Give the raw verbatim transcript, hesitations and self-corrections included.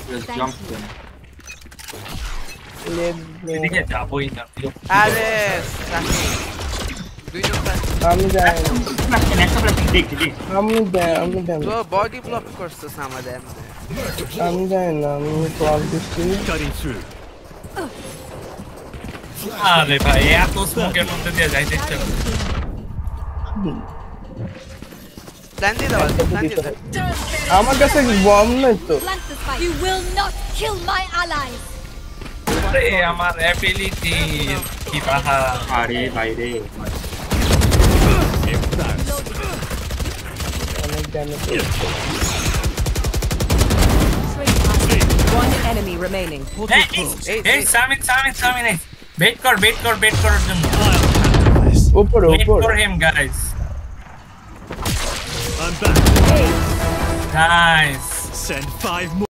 Just jump them. এদিকে যাবই না আরে সাকি দুইজন আমি যাই একটা প্লাস দেখ দেখ আমি যাই আমি যাই তো বডি ব্লক করছস আমাদের আমি যাই না আমি কল দিচ্ছি cutting through. আরে ভাই এত স্মোকের মধ্যে দিয়ে যাই দেখতে প্ল্যান দিয়ে দাও প্ল্যান দিয়ে দাও আমার কাছে বম নাই তো You will not kill my allies. আরে আমার অ্যাবিলিটি কি বাহা আরে ভাই রে অনেক ড্যামেজ One enemy remaining. এই এই সামিন সামিন সামিন বেট কর বেট কর বেট করার জন্য উপরে Wait উপরে for him, guys. I'm back. Nice. Send five more.